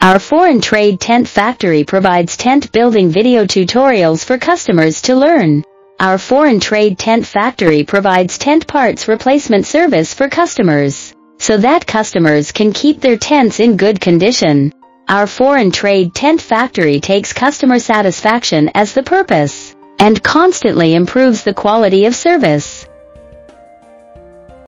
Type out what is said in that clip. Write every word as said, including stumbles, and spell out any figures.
Our foreign trade tent factory provides tent building video tutorials for customers to learn. Our foreign trade tent factory provides tent parts replacement service for customers, so that customers can keep their tents in good condition. Our foreign trade tent factory takes customer satisfaction as the purpose, and constantly improves the quality of service.